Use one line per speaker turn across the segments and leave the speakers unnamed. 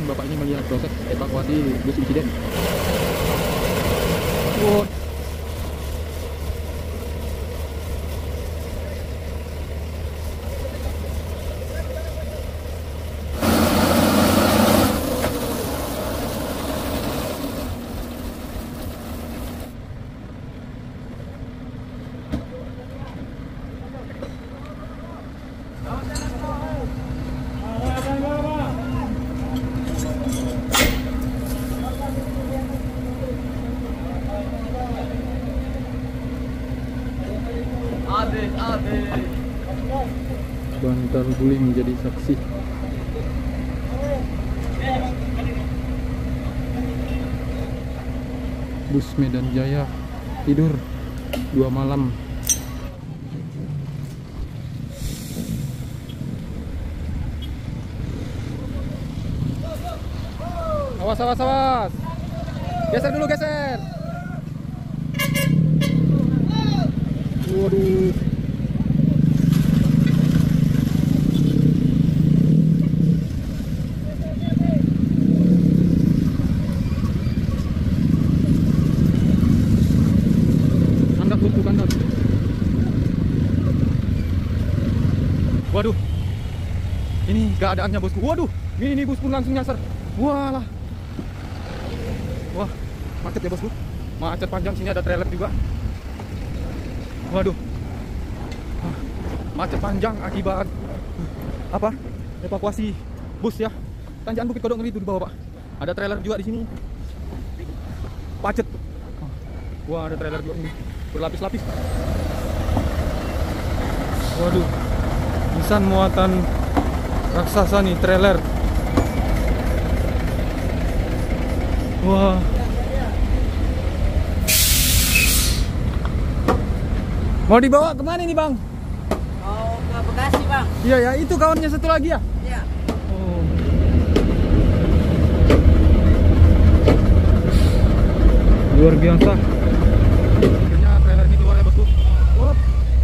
Bapak ini melihat proses evakuasi bus insiden. Wow. Bantar guling menjadi saksi. Bus Medan Jaya tidur 2 malam. Awas, awas, awas. Geser dulu, geser. Waduh. Waduh, ini keadaannya bosku. Waduh, ini bus pun langsung nyasar. Walah, wah, macet ya bosku. Macet panjang, sini ada trailer juga. Waduh, macet panjang akibat apa? Evakuasi bus ya. Tanjakan Bukit Kodok itu di bawah, Pak. Ada trailer juga di sini. Macet. Wah, ada trailer juga ini. Berlapis-lapis. Waduh. Insan muatan raksasa nih, trailer. Wah. Mau dibawa kemana nih, Bang?
Mau ke Bekasi, Bang.
Iya ya, itu kawannya satu lagi ya?
Iya.
Oh. Luar biasa. Akhirnya trailer ini keluar ya, bosku. Wah.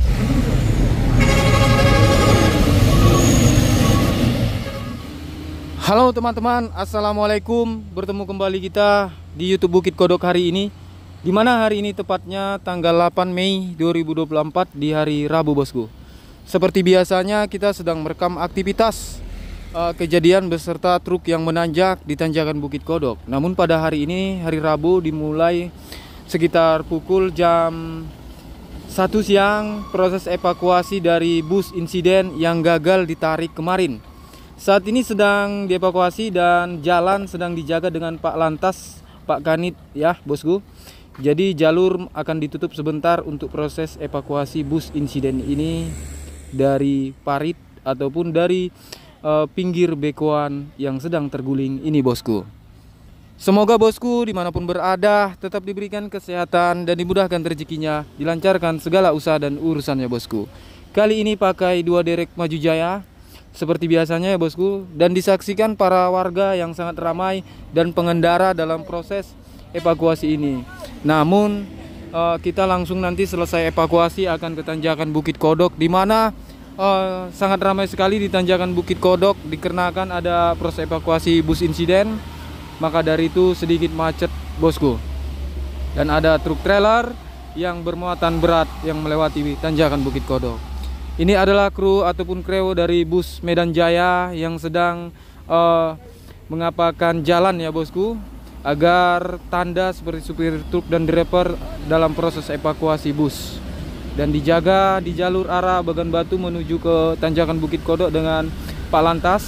Halo teman-teman, assalamualaikum. Bertemu kembali kita di YouTube Bukit Kodok hari ini. Dimana hari ini tepatnya tanggal 8 Mei 2024 di hari Rabu, bosku. Seperti biasanya kita sedang merekam aktivitas kejadian beserta truk yang menanjak di tanjakan Bukit Kodok. Namun pada hari ini, hari Rabu, dimulai sekitar pukul jam 1 siang proses evakuasi dari bus insiden yang gagal ditarik kemarin. Saat ini sedang dievakuasi dan jalan sedang dijaga dengan Pak Lantas, Pak Kanit ya, bosku. Jadi jalur akan ditutup sebentar untuk proses evakuasi bus insiden ini dari parit ataupun dari pinggir bekoan yang sedang terguling ini, bosku. Semoga bosku dimanapun berada tetap diberikan kesehatan dan dimudahkan rezekinya, dilancarkan segala usaha dan urusannya, bosku. Kali ini pakai 2 derek maju jaya seperti biasanya ya, bosku, dan disaksikan para warga yang sangat ramai dan pengendara dalam proses evakuasi ini. Namun kita langsung nanti selesai evakuasi akan ke tanjakan Bukit Kodok, di mana sangat ramai sekali di tanjakan Bukit Kodok dikarenakan ada proses evakuasi bus insiden. Maka dari itu sedikit macet, bosku. Dan ada truk trailer yang bermuatan berat yang melewati tanjakan Bukit Kodok. Ini adalah kru ataupun kreo dari bus Medan Jaya yang sedang mengapakan jalan ya, bosku, agar tanda seperti supir truk dan driver dalam proses evakuasi bus. Dan dijaga di jalur arah Bagan Batu menuju ke tanjakan Bukit Kodok dengan Pak Lantas.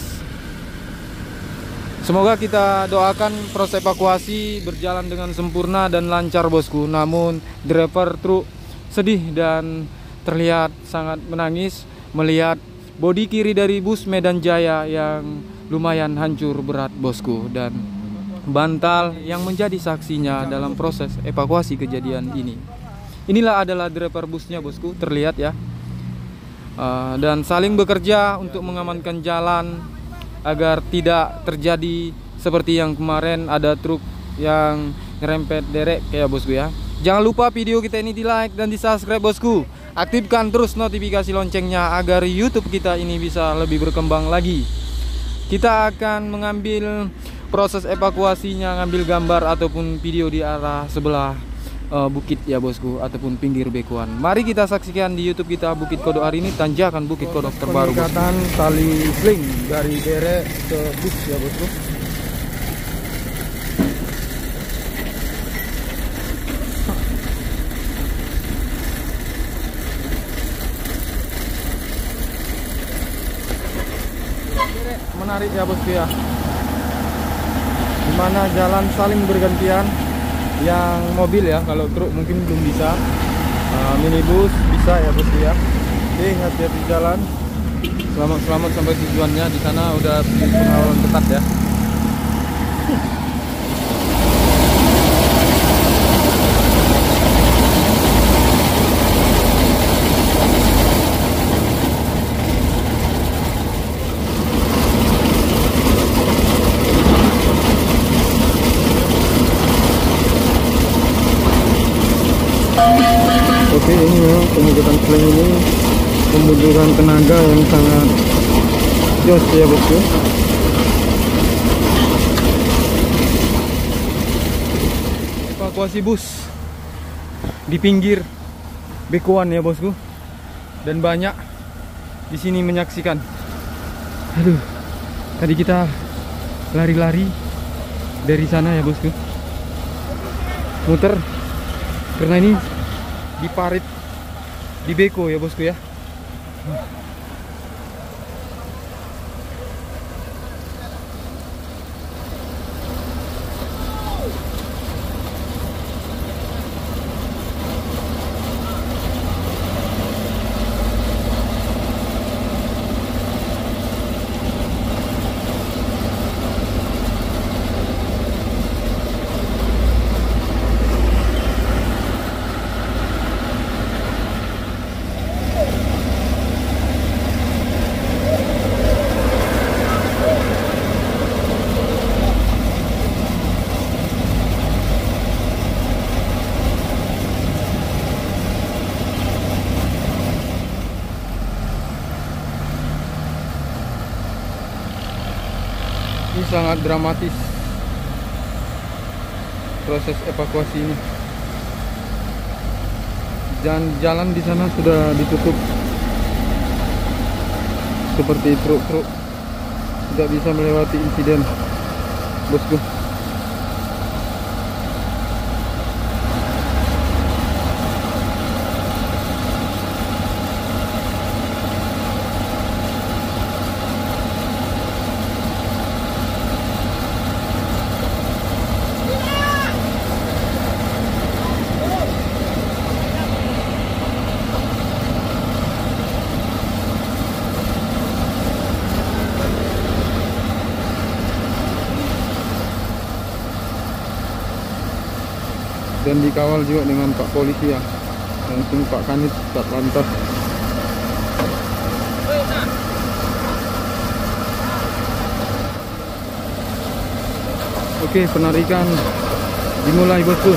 Semoga kita doakan proses evakuasi berjalan dengan sempurna dan lancar, bosku. Namun driver truk sedih dan terlihat sangat menangis melihat bodi kiri dari bus Medan Jaya yang lumayan hancur berat, bosku, dan bantal yang menjadi saksinya dalam proses evakuasi kejadian ini. Inilah adalah driver busnya, bosku, terlihat ya, dan saling bekerja untuk mengamankan jalan agar tidak terjadi seperti yang kemarin ada truk yang nyerempet derek ya, bosku ya. Jangan lupa video kita ini di like dan di subscribe, bosku. Aktifkan terus notifikasi loncengnya agar YouTube kita ini bisa lebih berkembang lagi. Kita akan mengambil proses evakuasinya, ngambil gambar ataupun video di arah sebelah bukit ya bosku, ataupun pinggir bekuan. Mari kita saksikan di YouTube kita Bukit Kodok hari ini, tanjakan Bukit Kodok terbaru. Pengikatan tali sling dari derek ke bus ya bosku. Menarik ya bosku ya, dimana jalan saling bergantian. Yang mobil ya, kalau truk mungkin belum bisa, minibus bisa ya bosku ya. Oke, hati-hati jalan, selamat sampai tujuannya. Di sana udah pengawalan ketat ya. Oke, ini memang pengangkutan sling ini membutuhkan tenaga yang sangat jos ya bosku. Evakuasi bus di pinggir bekuan ya bosku, dan banyak di sini menyaksikan. Aduh, tadi kita lari-lari dari sana ya bosku, muter karena ini di parit di beko ya bosku ya. Ini sangat dramatis proses evakuasi ini. Dan jalan di sana sudah ditutup seperti truk-truk tidak bisa melewati insiden bosku. Dan dikawal juga dengan Pak Polisi ya, langsung Pak Kanit Satlantas. Oke, penarikan dimulai bosku.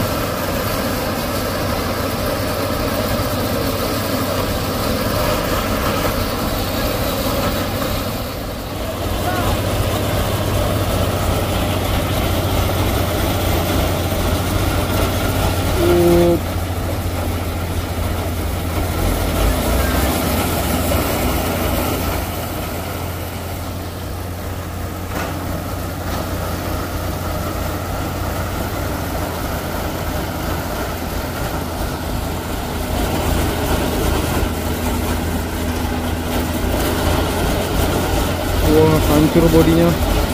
Wah, hancur bodinya.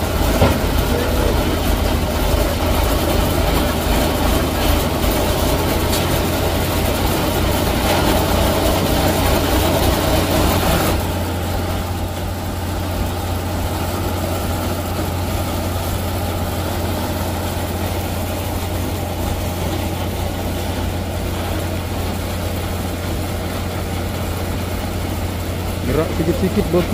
Gerak sedikit-sedikit bosku.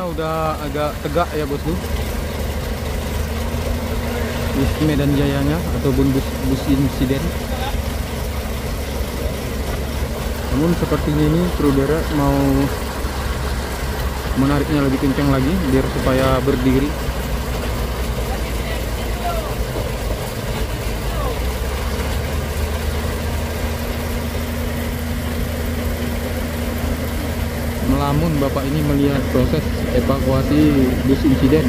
udah agak tegak ya bosku. Bus Medan Jayanya ataupun bus insiden. Namun sepertinya ini saudara mau menariknya lebih kencang lagi biar supaya berdiri. Melamun bapak ini melihat proses evakuasi bus insiden.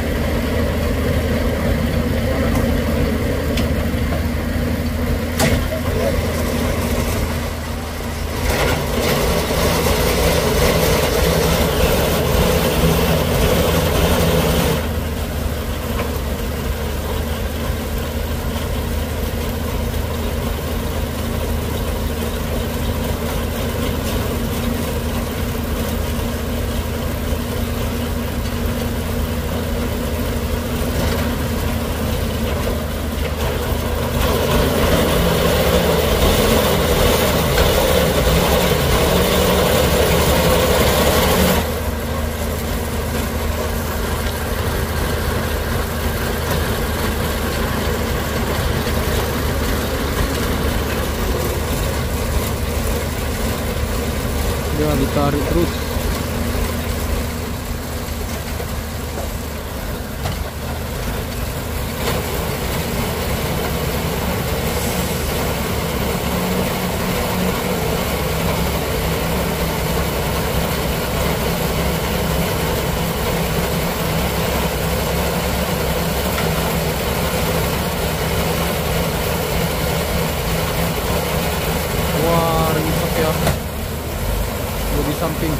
Dia ditarik terus. Wah, ringsek ya. Di samping.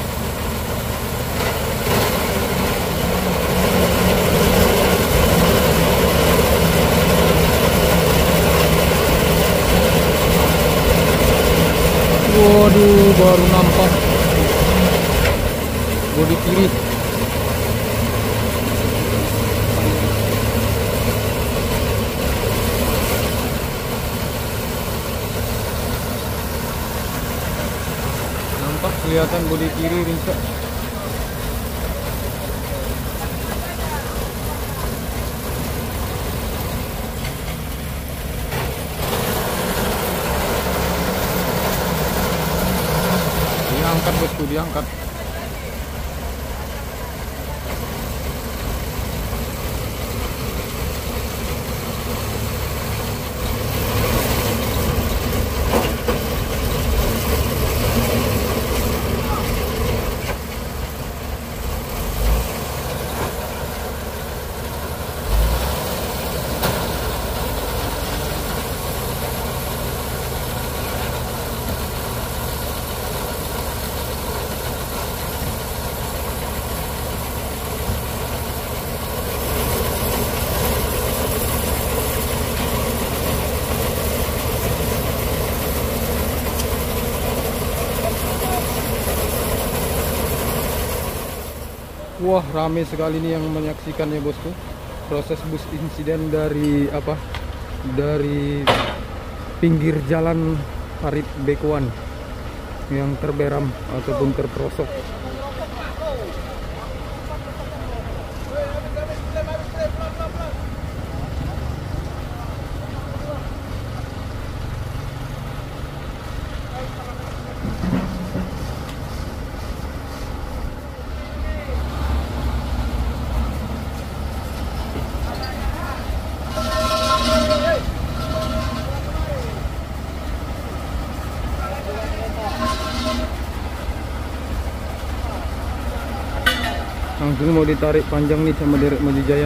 Waduh, baru nampak bodi kiri. Kelihatan bodi kiri ringsek. Diangkat bosku, diangkat. Wah, rame sekali nih yang menyaksikannya bosku. Proses bus insiden dari Dari pinggir jalan Farid Bekuan yang terberam ataupun terperosok. Langsung mau ditarik panjang nih sama derek Maju Jaya.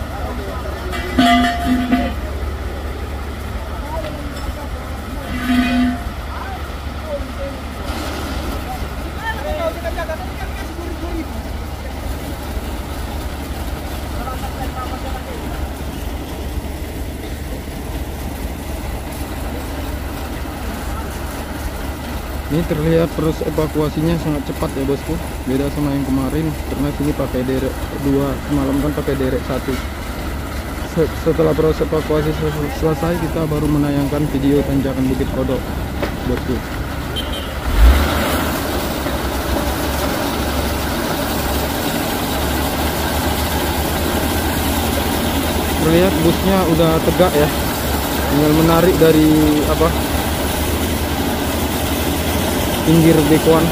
Ini terlihat proses evakuasinya sangat cepat ya bosku, beda sama yang kemarin karena sini pakai derek 2, semalam kan pakai derek 1. Setelah proses evakuasi selesai, kita baru menayangkan video tanjakan Bukit Kodok bosku. Terlihat busnya udah tegak ya, tinggal menarik dari pinggir bekuan.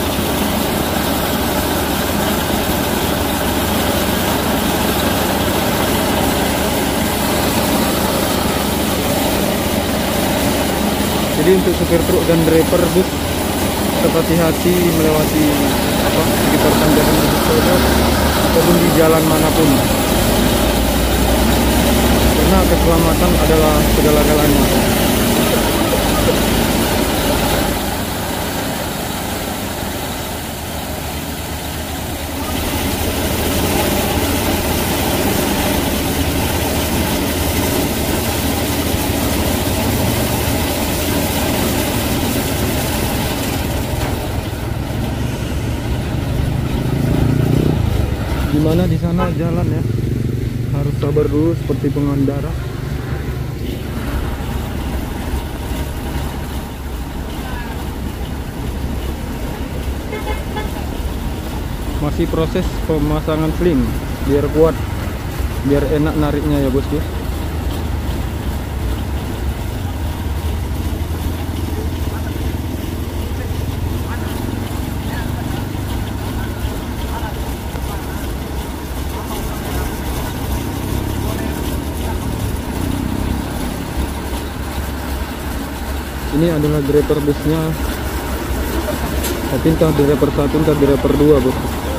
Jadi untuk supir truk dan driver bus tetap hati-hati melewati sekitar tanjakan ataupun di jalan manapun, karena keselamatan adalah segala-galanya. Dimana di sana jalan ya, harus sabar dulu seperti pengendara. Masih proses pemasangan sling biar kuat, biar enak nariknya ya bosku. Ini adalah driver busnya, tapi entah driver 1 entah driver 2 bos.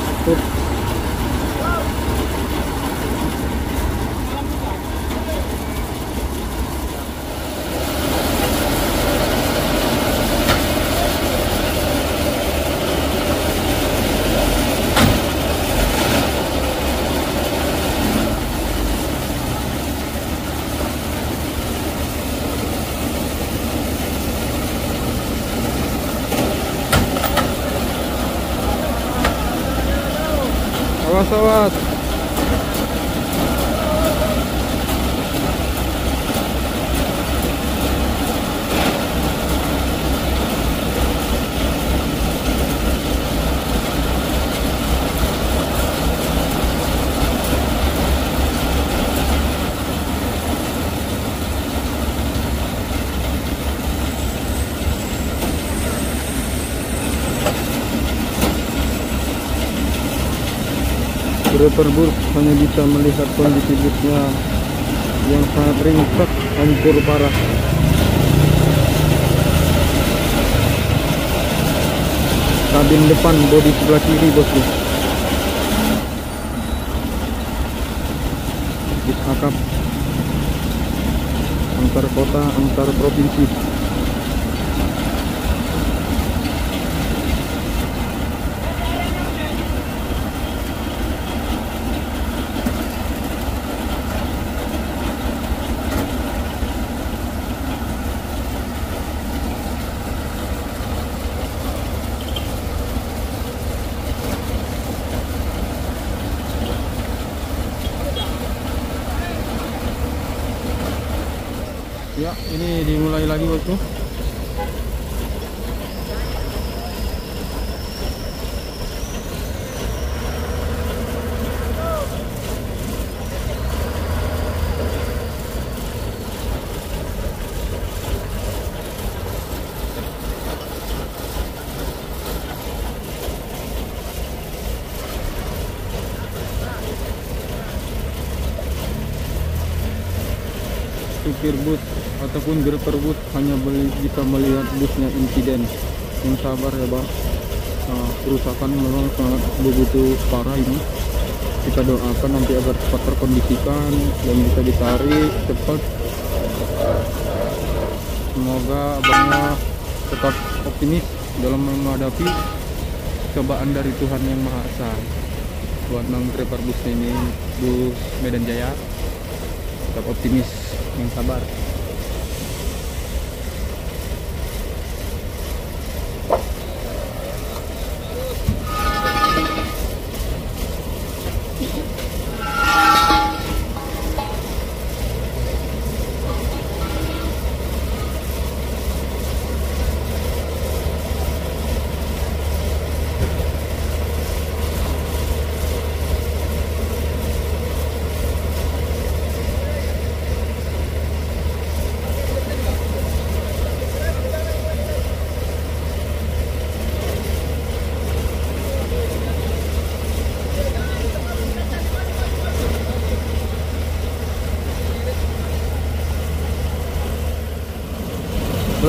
Awas awas. Driver bus hanya bisa melihat kondisi busnya yang sangat ringsek, hancur parah. Kabin depan bodi sebelah kiri bosku ditakap antar kota, antar provinsi. Ya, ini dimulai lagi bosku. Supir bus ataupun driver bus hanya bisa melihat busnya insiden. Yang sabar ya bang, kerusakan memang sangat begitu parah ini. Kita doakan nanti agar cepat terkondisikan dan bisa ditarik cepat. Semoga abangnya tetap optimis dalam menghadapi cobaan dari Tuhan Yang Maha Esa. Buat nang driver busnya ini, bus Medan Jaya, tetap optimis, yang sabar.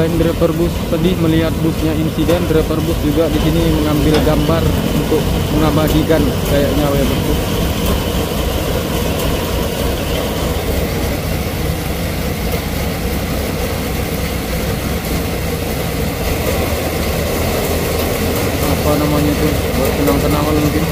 Selain driver bus tadi melihat busnya insiden, driver bus juga di sini mengambil gambar untuk mengabadikan kayaknya ya bosku. Apa namanya itu? Buat kenang-kenangan mungkin.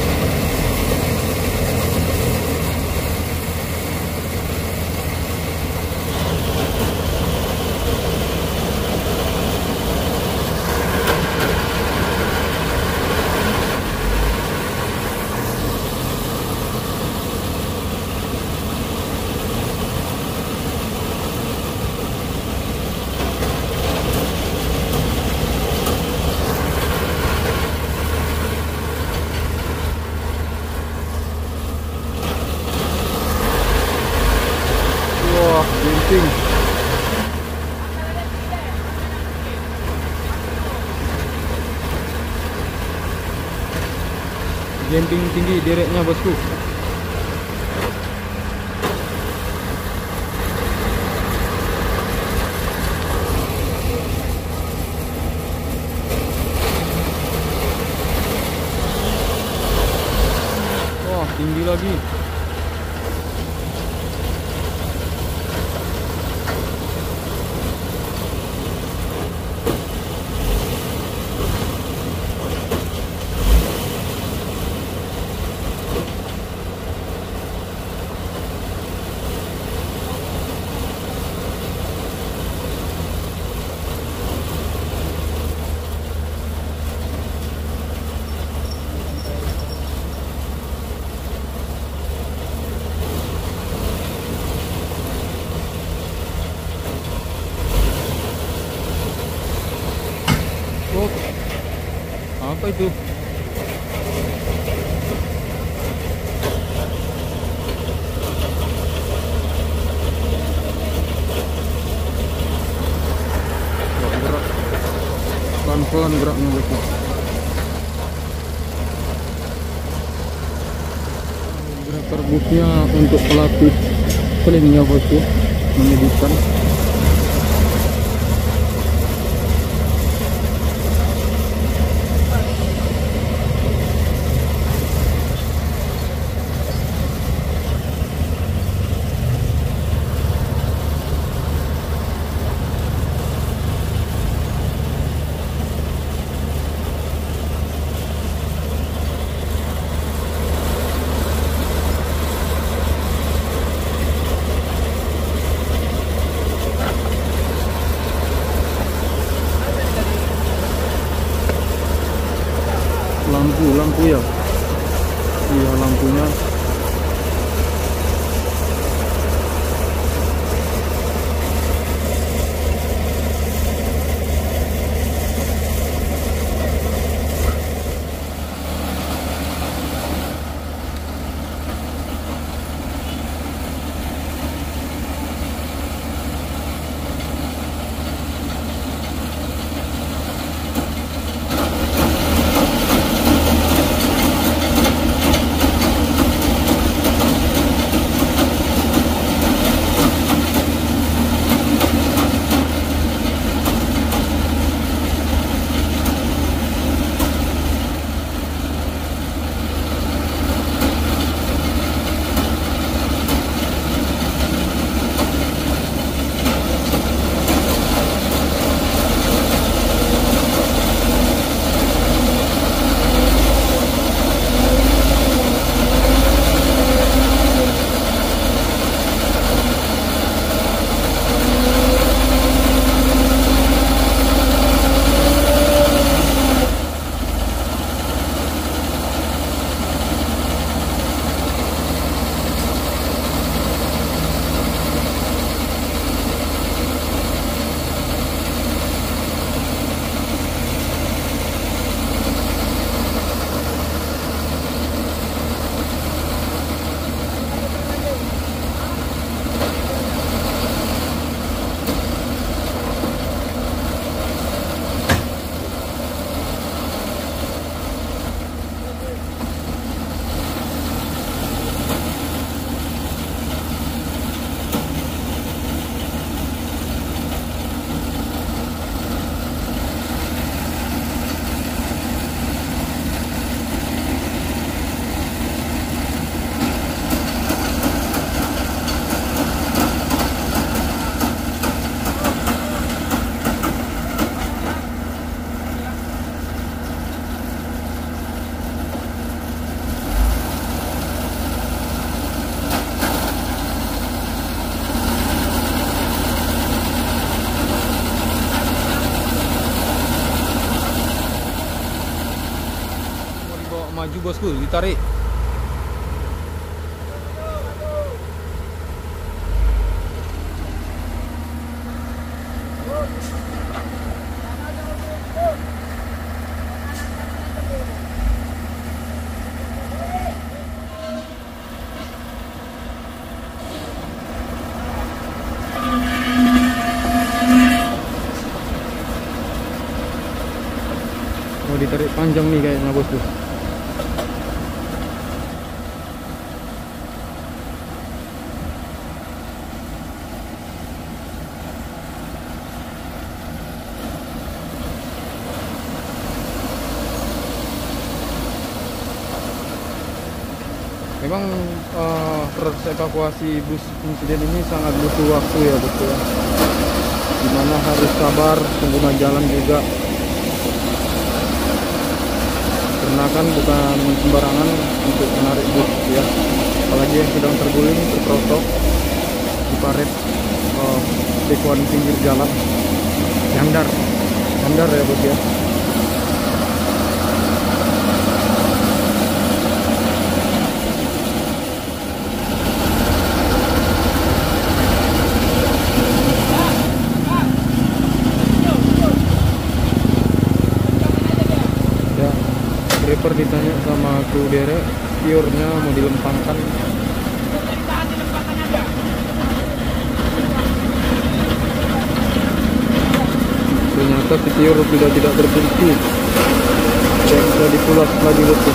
Wah, genting. Genting tinggi dereknya bosku. Wah, tinggi lagi. Oh, apa itu? Wah, gerak. Pelan-pelan geraknya bosku. Driver busnya untuk pelapis filmnya bosku, menyedihkan. Lampu ya, iya lampunya. maju bosku, ditarik. Mau ditarik panjang nih kayaknya bosku. Memang proses evakuasi bus insiden ini sangat butuh waktu ya bosku ya. Dimana harus sabar, pengguna jalan juga. Karena kan bukan sembarangan untuk menarik bus ya. Apalagi yang sedang terguling, terperosok di parit tikungan pinggir jalan. Nyandar ya bos ya. Driver ditanya sama kru derek, piurnya mau dilempangkan. Ternyata piur sudah tidak berfungsi, tidak bisa dipulas lagi betul.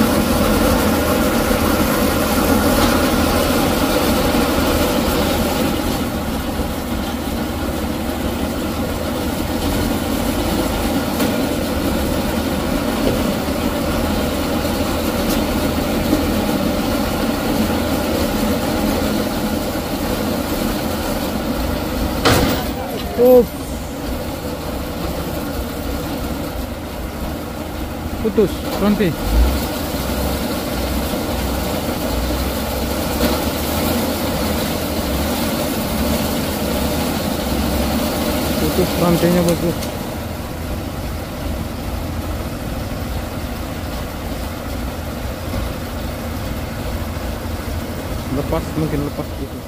Putus rantai. Putus rantainya bosku. Lepas, mungkin lepas gitu.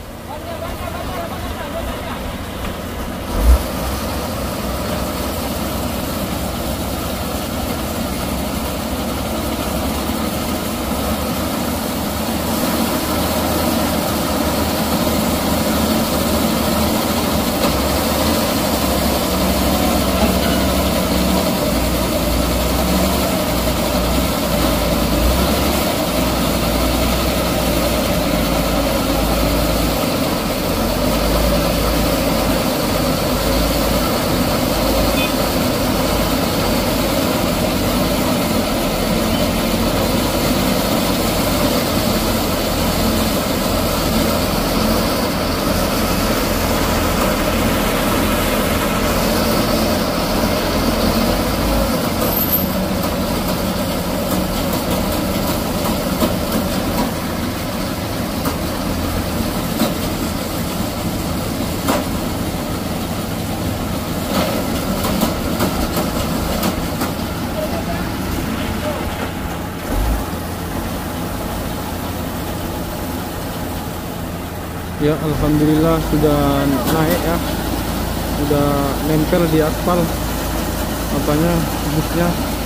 Ya alhamdulillah sudah naik ya, sudah nempel di aspal apanya busnya.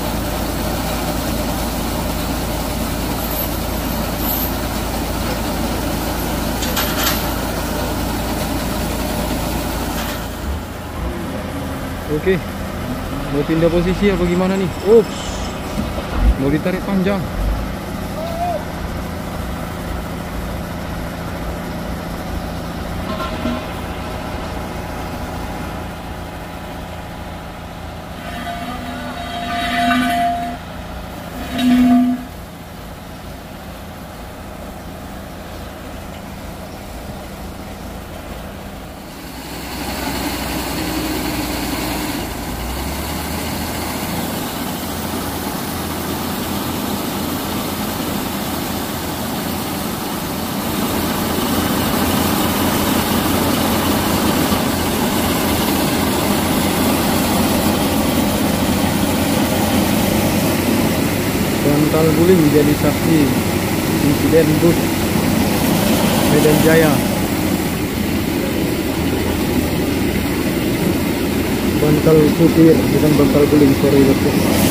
Oke, mau pindah posisi apa gimana nih? Ups, mau ditarik panjang. bantal guling jadi saksi insiden bus Medan Jaya. Bantal supir bukan bantal guling, sorry bosku.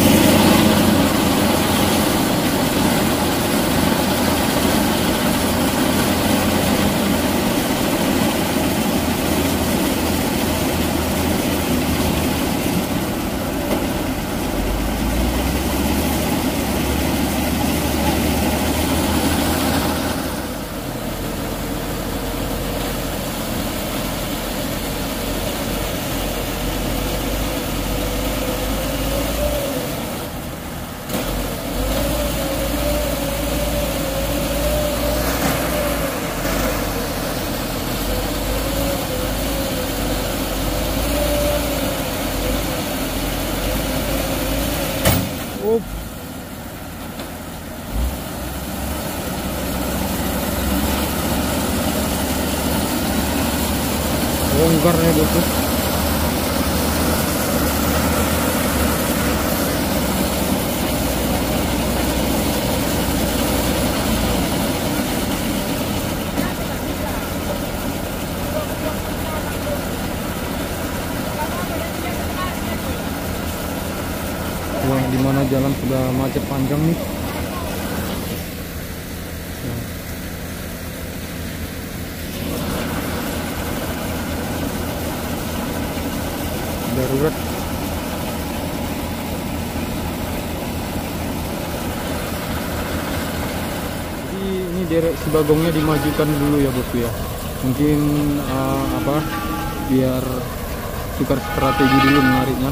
Longgar ya bosku. Wah, dimana jalan sudah macet panjang nih. Darurat. Jadi ini derek si bagongnya dimajukan dulu ya bosku ya. Mungkin biar tukar strategi dulu menariknya.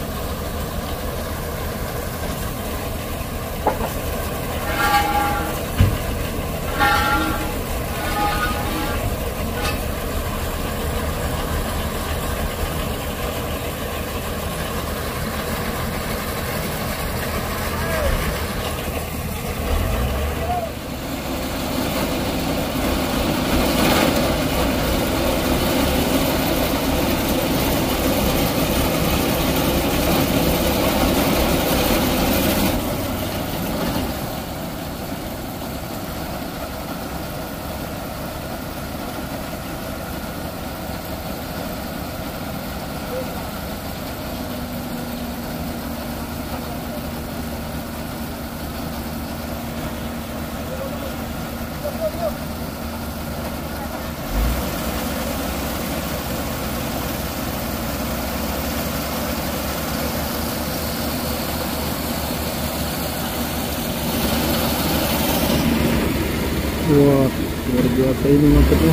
Wah, luar biasa ini macetnya.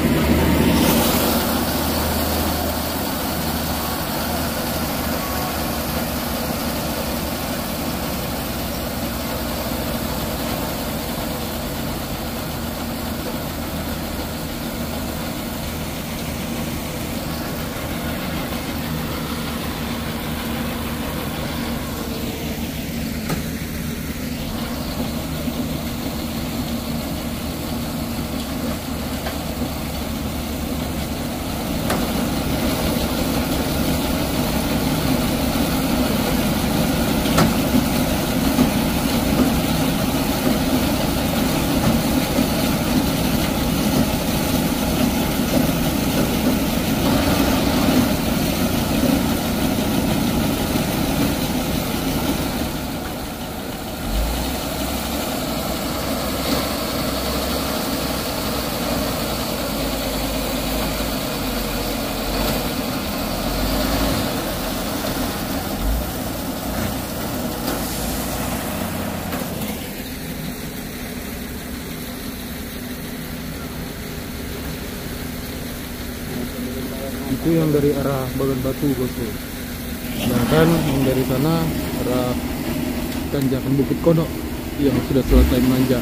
Itu yang dari arah Bagan Batu bosku. Sedangkan yang dari sana arah tanjakan Bukit Kodok yang sudah selesai menanjak.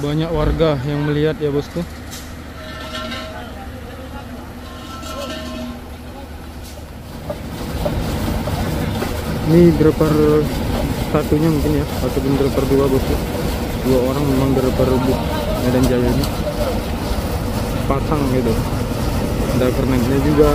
Banyak warga yang melihat ya bosku. Ini driver satunya mungkin ya, ataupun driver dua bosku. Dua orang memang driver bus Medan Jaya ini pasang gitu. Driver naiknya juga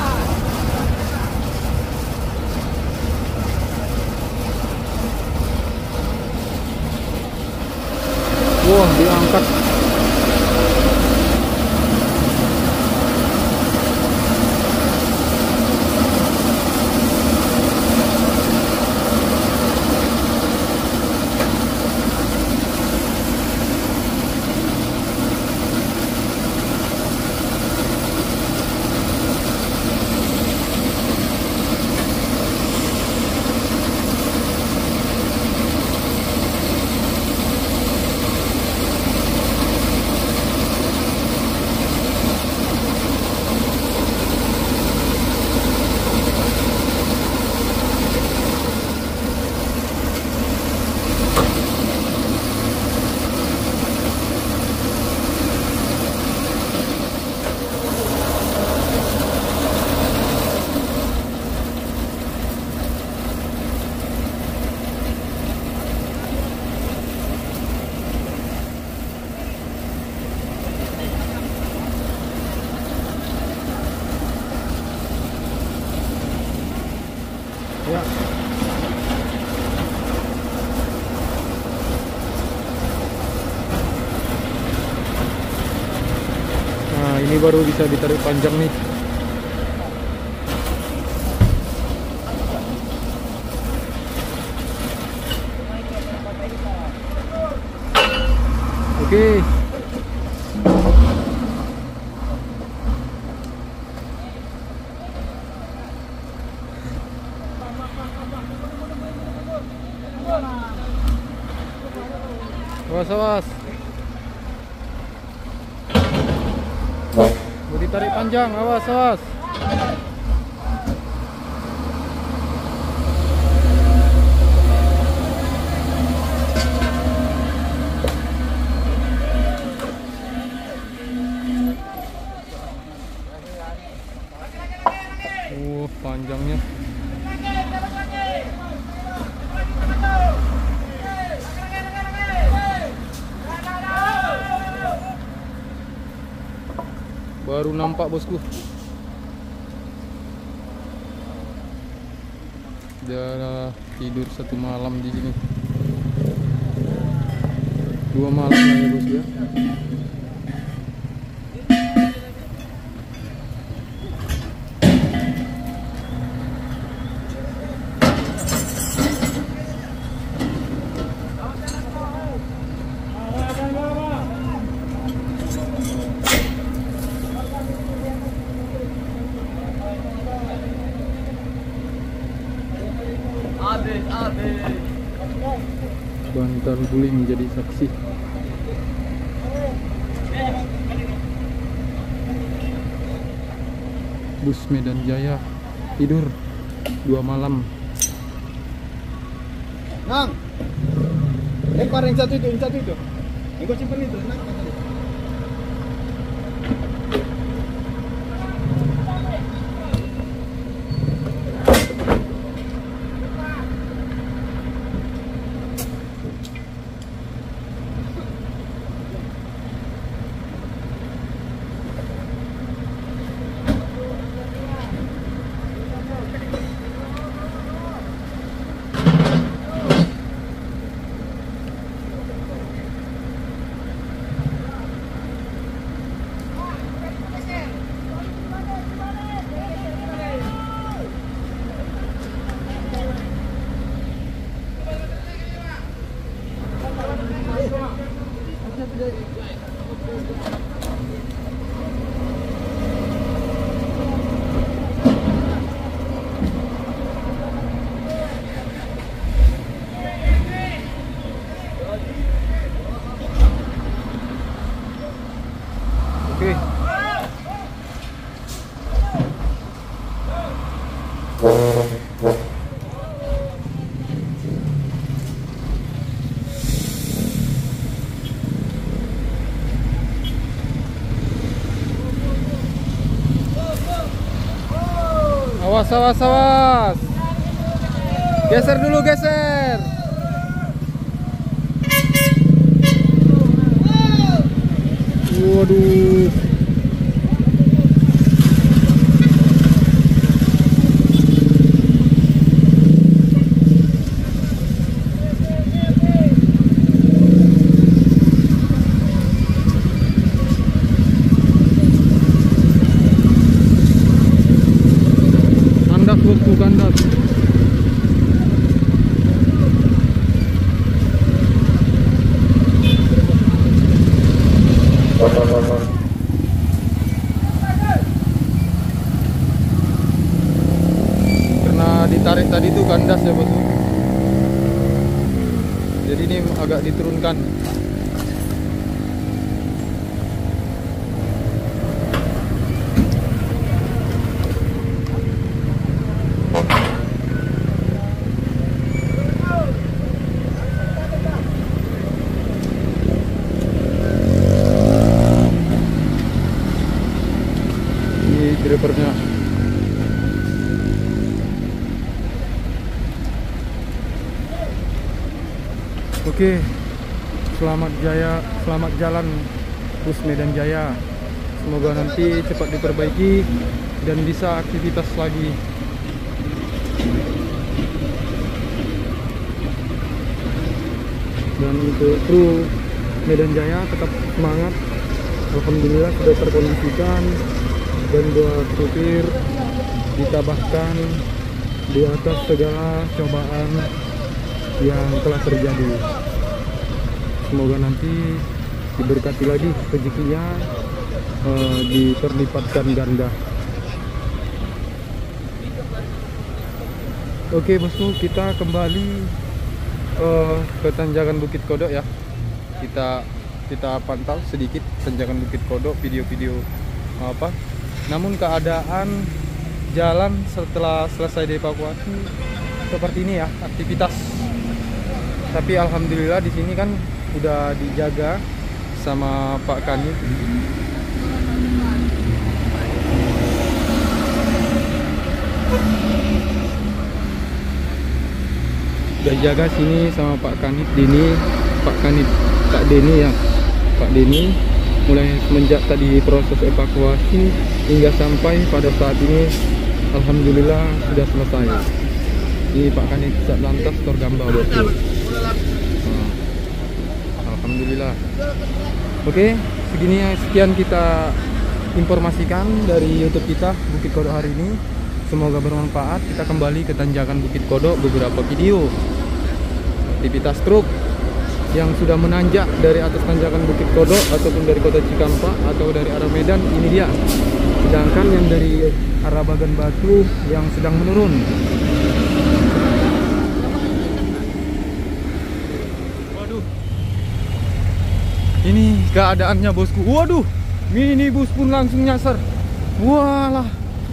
wah diangkat. Ya. Nah, ini baru bisa ditarik panjang nih. Oke. Awas, awas. Mau ditarik panjang, awas, awas. Panjangnya. Baru nampak bosku. Udah tidur 1 malam di sini. 2 malam lah ya bos ya. Bantar Guling menjadi saksi. Bus Medan Jaya tidur 2 malam.
Nang, lempar yang satu itu, yang kau simpan itu, enak.
Awas, awas, awas. Geser dulu, geser. Waduh. Kandas bosku, kandas. Karena ditarik tadi tuh kandas ya bosku. Jadi ini agak diturunkan. Ini drivernya. Oke, selamat jalan bus Medan Jaya. Semoga nanti cepat diperbaiki dan bisa aktivitas lagi. Dan untuk kru Medan Jaya tetap semangat. Alhamdulillah sudah terkondisikan, dan buat supir ditabahkan di atas segala cobaan yang telah terjadi. Semoga nanti diberkati lagi rezekinya, diperlipatkan ganda. Oke bosku, kita kembali ke tanjakan Bukit Kodok ya. Kita pantau sedikit tanjakan Bukit Kodok, video-video apa. Namun keadaan jalan setelah selesai dievakuasi seperti ini ya, aktivitas. Tapi alhamdulillah di sini kan udah dijaga sama Pak Kanit. Udah jaga sini sama Pak Kanit Deni, Pak Deni ya, Pak Deni. Mulai semenjak tadi proses evakuasi hingga sampai pada saat ini alhamdulillah sudah selesai. Ini Pak Kanit Satlantas Torgamba bosku. Alhamdulillah. Oke, sekian kita informasikan dari YouTube kita Bukit Kodok hari ini. Semoga bermanfaat. Kita kembali ke tanjakan Bukit Kodok, beberapa video aktivitas truk yang sudah menanjak dari atas tanjakan Bukit Kodok ataupun dari kota Cikampa atau dari arah Medan, ini dia. Sedangkan yang dari arah Bagan Batu yang sedang menurun. Waduh, ini keadaannya bosku. Waduh, minibus pun langsung nyasar. Walah,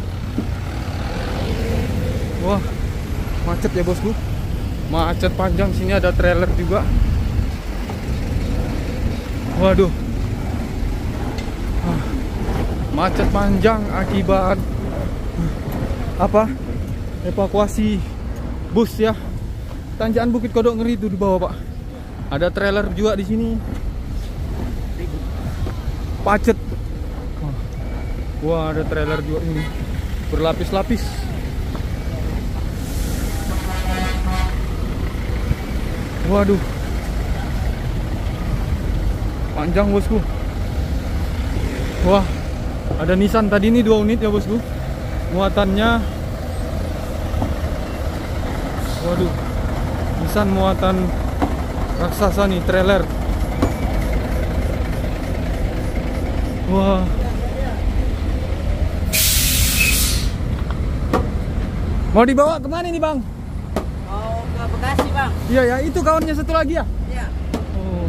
wah, macet ya bosku. Macet panjang, sini ada trailer juga. Waduh, macet panjang akibat apa? Evakuasi bus ya. Tanjakan Bukit Kodok ngeri tuh di bawah pak. Ada trailer juga di sini. Pacet. Wah, ada trailer juga ini. Berlapis-lapis. Waduh, panjang bosku. Wah, ada Nissan tadi ini 2 unit ya bosku. Muatannya, waduh, Nissan muatan raksasa nih, trailer. Wah, mau dibawa kemana nih bang?
Mau ke Bekasi bang.
Iya ya, itu kawannya satu lagi ya.
Iya.
Oh.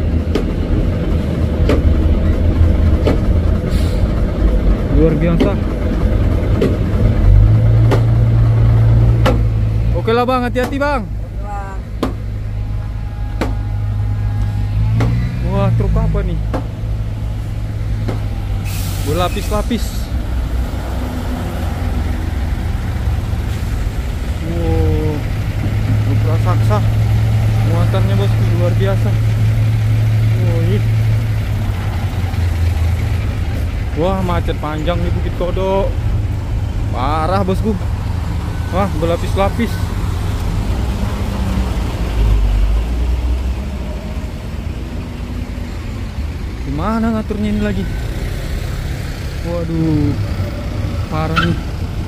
Luar biasa. Oke lah bang, hati-hati bang.
Bang.
Wah, truk apa nih? Berlapis-lapis. raksasa. Muatannya bosku luar biasa. Wih. Wah, macet panjang di Bukit Kodok. Parah bosku. Wah, berlapis-lapis. Gimana ngaturnya ini lagi? Waduh, parah nih.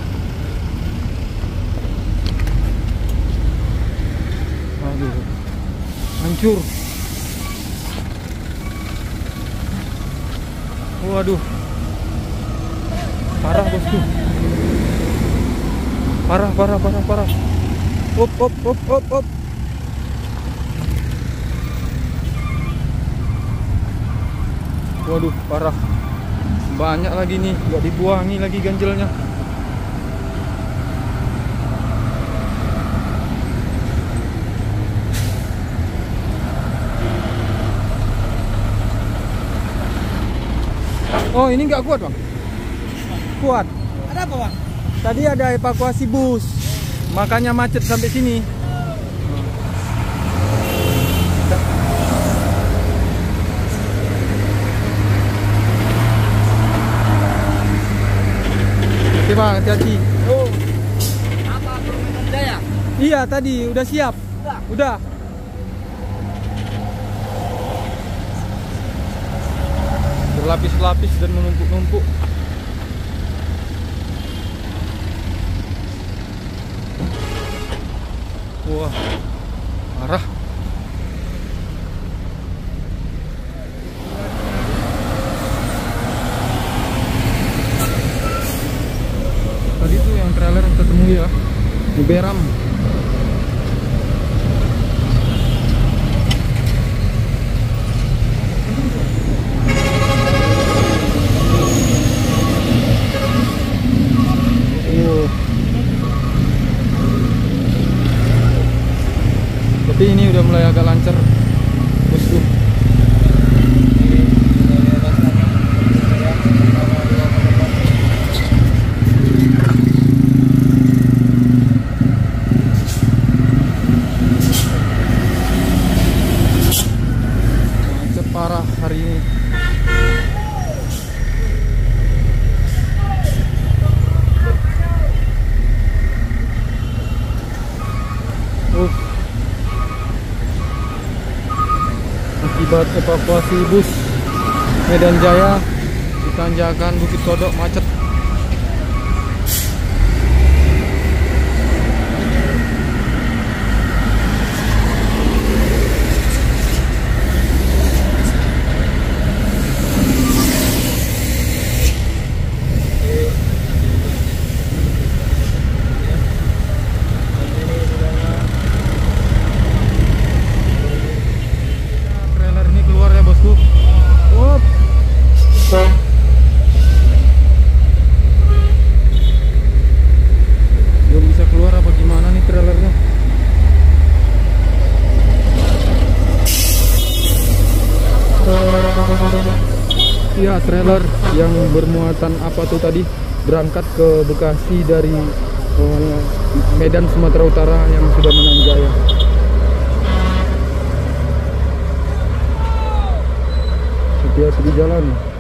Aduh, hancur. Waduh, parah bosku. Parah. Op. Waduh, parah. Banyak lagi nih, nggak dibuangi lagi ganjelnya. Oh, ini nggak kuat bang? Kuat.
Ada apa bang?
Tadi ada evakuasi bus, makanya macet sampai sini. Oke bang, hati-hati.
Oh. Apa belum minum jaya?
Iya tadi udah siap. Udah. Berlapis-lapis dan menumpuk-numpuk. Wah, parah. Tadi tuh yang trailer yang ketemu ya di Beram. Tapi ini udah mulai agak lancar bosku. Macet parah hari ini. Akibat evakuasi bus Medan Jaya di tanjakan Bukit Kodok macet. Belum bisa keluar apa gimana nih trailernya? Iya, trailer yang bermuatan apa tuh tadi berangkat ke Bekasi dari Medan Sumatera Utara yang sudah menanjaya. Hati-hati di jalan.